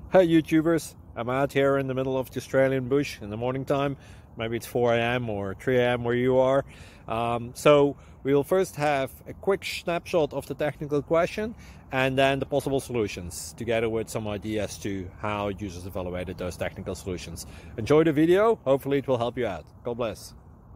Hey YouTubers, I'm out here in the middle of the Australian bush in the morning time. Maybe it's 4 a.m. or 3 a.m. where you are. So we will first have a quick snapshot of the technical question and then the possible solutions, together with some ideas to how users evaluated those technical solutions. Enjoy the video, hopefully it will help you out. God bless.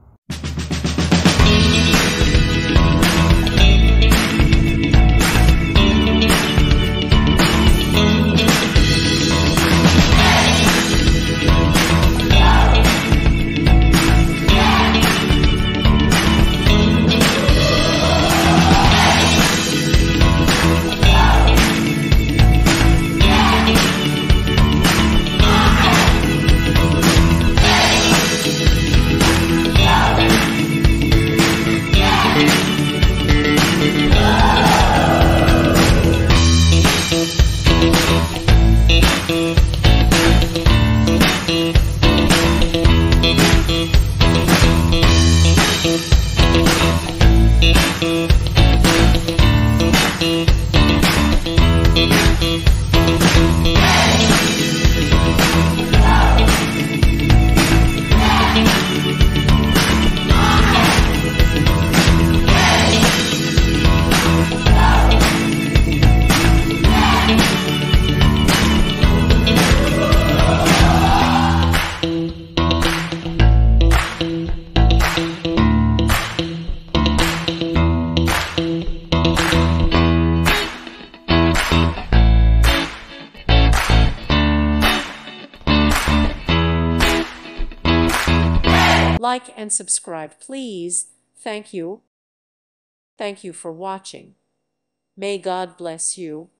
Like and subscribe, please. Thank you. Thank you for watching. May God bless you.